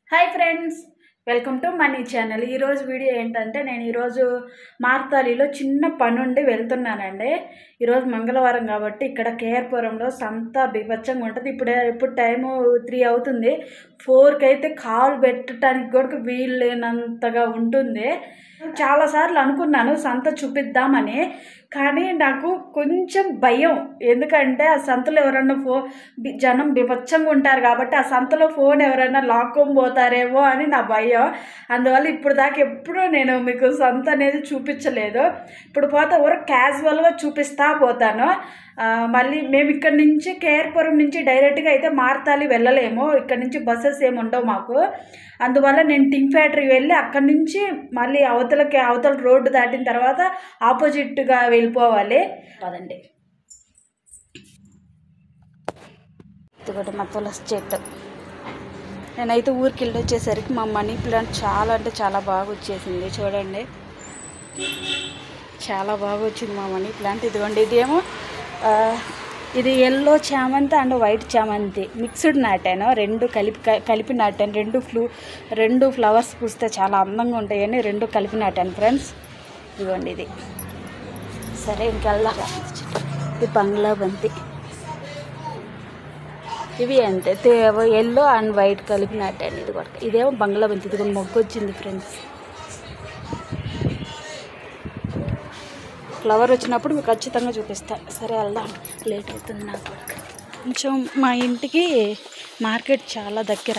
Hi friends, welcome to money channel. ఈరోజు video ఏంటంటే నేను ఈరోజు మార్తాలిలో చిన్న పని ఉండి వెళ్తున్నానండి. ఈరోజు మంగళవారం కాబట్టి ఇక్కడ కేఆర్పురంలో సంత బీభత్సంగా ఉంటుంది. ఇప్పుడు టైము 3 అవుతుంది. 4కి అయితే కాలు పెట్టడానికి కూడా వీలు లేనంతగా ఉంటుంది. చాలాసార్లు అనుకున్నాను సంత చూపిద్దామని, కానీ నాకు కొంచెం భయం. ఎందుకంటే ఆ సంతలో ఎవరన్నా జనం బీభత్సంగా ఉంటారు కాబట్టి ఆ సంతలో ఫోన్ ఎవరైనా లాక్కొని పోతారేమో అని నా భయం. అందువల్ల ఇప్పుడు దాకా ఎప్పుడూ నేను మీకు సంత అనేది చూపించలేదు. ఇప్పుడు పోతే ఎవరు క్యాజువల్గా చూపిస్తా పోతాను. మళ్ళీ మేము ఇక్కడ నుంచి కేఆర్పురం నుంచి డైరెక్ట్గా అయితే మార్తాలి వెళ్ళలేము. ఇక్కడ నుంచి బస్సెస్ ఏమి ఉండవు మాకు. అందువల్ల నేను టింగ్ ఫ్యాక్టరీ వెళ్ళి అక్కడి నుంచి మళ్ళీ అవతల రోడ్డు దాటిన తర్వాత ఆపోజిట్గా వెళ్ళిపోవాలి. పదండి. ఇదిగోటి మా తులసి చెట్టు. నేనైతే ఊరికి వెళ్ళి వచ్చేసరికి మా మనీ ప్లాంట్ చాలా అంటే చాలా బాగా వచ్చేసింది. చూడండి, చాలా బాగా వచ్చింది మా మనీ ప్లాంట్. ఇదిగోండి, ఇదేమో ఇది ఎల్లో చామంతి అండ్ వైట్ చామంతి మిక్స్డ్ నాటాను. రెండు కలిపి నాటాను. రెండు ఫ్లవర్స్ పూస్తే చాలా అందంగా ఉంటాయని రెండు కలిపి నాటాను ఫ్రెండ్స్. ఇదిగోండి ఇది. సరే ఇంకెళ్దాం. ఇది బంగ్లా బంతి. ఇవి అంతే ఎల్లో అండ్ వైట్ కలిపి నాటాను. ఇది కూడా ఇదేమో బంగ్లా బంతి. ఇది కూడా మొగ్గు వచ్చింది ఫ్రెండ్స్. ఫ్లవర్ వచ్చినప్పుడు మీకు ఖచ్చితంగా చూపిస్తాను. సరే వెళ్దాం, లేట్ అవుతుంది నాకు. కొంచెం మా ఇంటికి మార్కెట్ చాలా దగ్గర.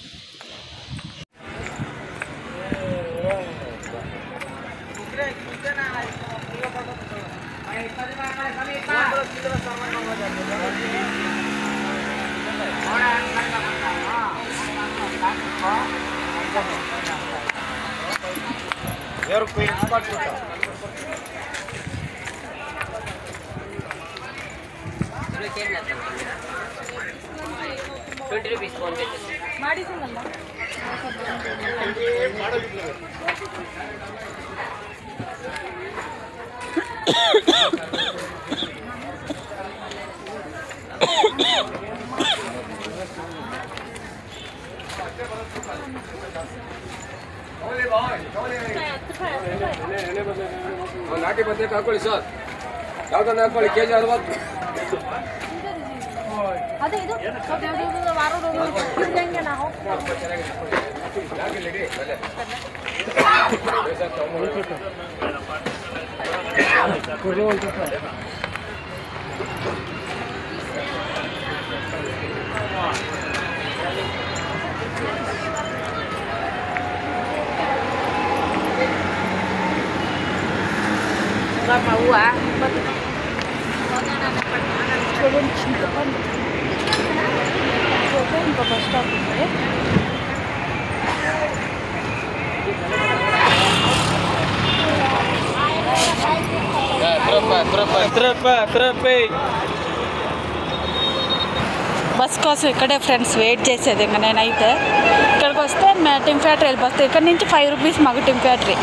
ನಾಟಿ ಬದನೆ ಹಾಕೊಳ್ಳಿ ಸರ್. ಯಾವ್ದನ್ನ ಹಾಕೊಳ್ಳಿ ಕೆಜಿ 60. ಅದೇ ಇದು ವಾರ ಹೆಂಗೆ ನಾವು mau చూడండి, చింతపండు ఇంకో బస్ స్టాప్ ఉంది. బస్ కోసం ఇక్కడే ఫ్రెండ్స్ వెయిట్ చేసేది. ఇంకా నేనైతే ఇక్కడికి వస్తే టింగ్ ఫ్యాక్టరీ వెళ్ళిపోతాయి. ఇక్కడ నుంచి 5 రూపీస్ మాకు టింగ్ ఫ్యాక్టరీ.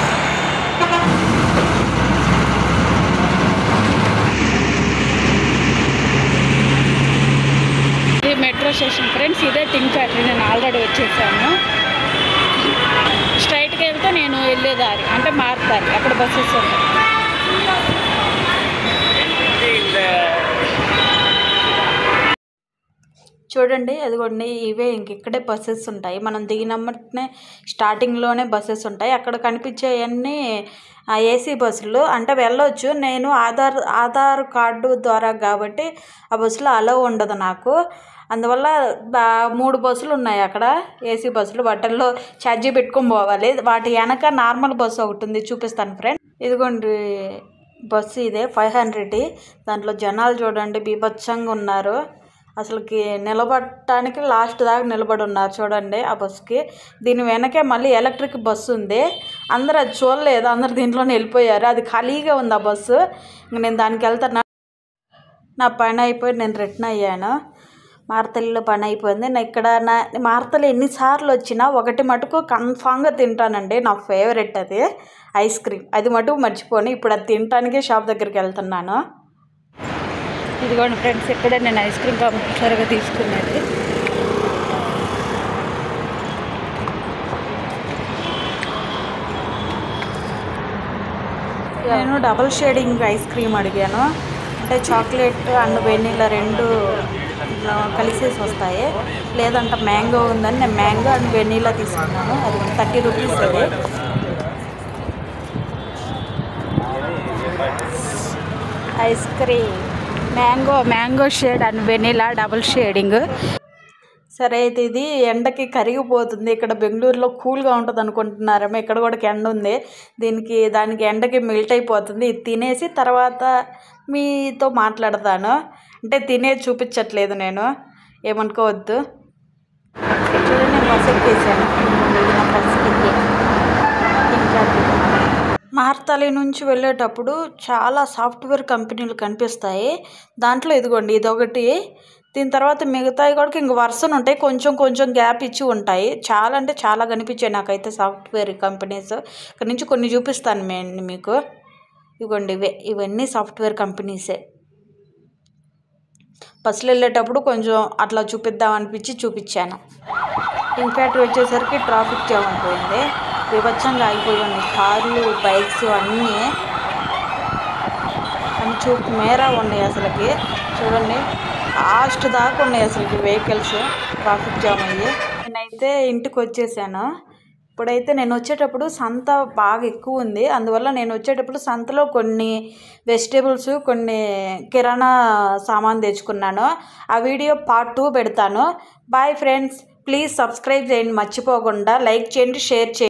మెట్రో స్టేషన్ ఫ్రెండ్స్, ఇదే టింగ్ ఫ్యాక్టరీ. నేను ఆల్రెడీ వచ్చేసాను. స్ట్రైట్గా వెళ్తే నేను వెళ్ళేదారి అంటే మార్తాలి, అక్కడ బస్సెస్ ఉంటాయి. చూడండి, అదిగోండి ఇవే ఇక్కడే బస్సెస్ ఉంటాయి. మనం దిగినమ్మటనే స్టార్టింగ్లోనే బస్సెస్ ఉంటాయి. అక్కడ కనిపించేవన్నీ ఏసీ బస్సులు. అంటే వెళ్ళొచ్చు. నేను ఆధార్ కార్డు ద్వారా కాబట్టి ఆ బస్సులో అలౌ ఉండదు నాకు. అందువల్ల 3 బస్సులు ఉన్నాయి అక్కడ, ఏసీ బస్సులు. వాటిల్లో ఛార్జీ పెట్టుకొని పోవాలి. వాటి వెనక నార్మల్ బస్సు ఒకటి ఉంది, చూపిస్తాను ఫ్రెండ్. ఇదిగోండి బస్సు ఇదే 500. దాంట్లో జనాలు చూడండి బీభత్సంగా ఉన్నారు. అసలుకి నిలబడటానికి లాస్ట్ దాకా నిలబడి ఉన్నారు చూడండి ఆ బస్సుకి. దీని వెనకే మళ్ళీ ఎలక్ట్రిక్ బస్సు ఉంది. అందరూ అది చూడలేదు, అందరు దీంట్లోనే వెళ్ళిపోయారు. అది ఖాళీగా ఉంది ఆ బస్సు. ఇంక నేను దానికి వెళ్తాను. నా పని అయిపోయి నేను రిటర్న్ అయ్యాను. మార్తలిలో పని అయిపోయింది. నేను ఇక్కడ మార్తలి ఎన్నిసార్లు వచ్చినా ఒకటి మటుకు కన్ఫామ్గా తింటానండి. నా ఫేవరెట్ అది ఐస్ క్రీమ్. అది మటుకు మర్చిపోను. ఇప్పుడు అది తినటానికే షాప్ దగ్గరికి వెళ్తున్నాను. ఇదిగోండి ఫ్రెండ్స్, ఇక్కడే నేను ఐస్ క్రీమ్ కంపల్సరీగా తీసుకునేది. నేను డబుల్ షేడింగ్ ఐస్ క్రీమ్ అడిగాను. అంటే చాక్లెట్ అండ్ వెనీలా రెండు కలిసేసి వస్తాయి. లేదంటే మ్యాంగో ఉందని నేను మ్యాంగో అండ్ వెనీలా తీసుకున్నాను. అది 30 రూపీస్. అది ice cream mango shade and vanilla double shading. సరే అయితే ఇది ఎండకి కరిగిపోతుంది. ఇక్కడ బెంగళూరులో కూల్గా ఉంటుంది అనుకుంటున్నారేమో, ఇక్కడ కూడా ఎండ ఉంది. దానికి ఎండకి మెల్ట్ అయిపోతుంది. ఇది తినేసి తర్వాత మీతో మాట్లాడతాను. అంటే తినేది చూపించట్లేదు నేను, ఏమనుకోవద్దు. చూడండి నేను బస్ ఎక్కేసాను. నా బస్ ఇంకా మార్తాలి నుంచి వెళ్ళేటప్పుడు చాలా సాఫ్ట్వేర్ కంపెనీలు కనిపిస్తాయి. దాంట్లో ఇదిగోండి ఇదొకటి. దీని తర్వాత మిగతాయి కూడా ఇంక వరుసను ఉంటాయి, కొంచెం కొంచెం గ్యాప్ ఇచ్చి ఉంటాయి. చాలా అంటే చాలా కనిపించాయి నాకైతే సాఫ్ట్వేర్ కంపెనీస్. ఇక్కడ నుంచి కొన్ని చూపిస్తాను మీకు. ఇదిగోండి ఇవన్నీ సాఫ్ట్వేర్ కంపెనీసే. బస్సులో వెళ్ళేటప్పుడు కొంచెం అట్లా చూపిద్దామనిపించి చూపించాను. ఇన్ఫ్యాక్ట్ వచ్చేసరికి ట్రాఫిక్ జామ్ అయిపోయింది. వివచ్చంగా ఆగిపోయాయి కార్లు, బైక్స్ అన్నీ మేరా ఉన్నాయి. అసలుకి చూడండి లాస్ట్ దాకా ఉన్నాయి అసలుకి వెహికల్స్, ట్రాఫిక్ జామ్ అయ్యి. నేనైతే ఇంటికి వచ్చేసాను. ఇప్పుడైతే నేను వచ్చేటప్పుడు సంత బాగా ఎక్కువ ఉంది. అందువల్ల నేను వచ్చేటప్పుడు సంతలో కొన్ని వెజిటేబుల్స్, కొన్ని కిరాణా సామాన్ తెచ్చుకున్నాను. ఆ వీడియో పార్ట్ 2 పెడతాను. బాయ్ ఫ్రెండ్స్, ప్లీజ్ సబ్స్క్రైబ్ చేయండి మర్చిపోకుండా. లైక్ చేయండి, షేర్ చేయండి.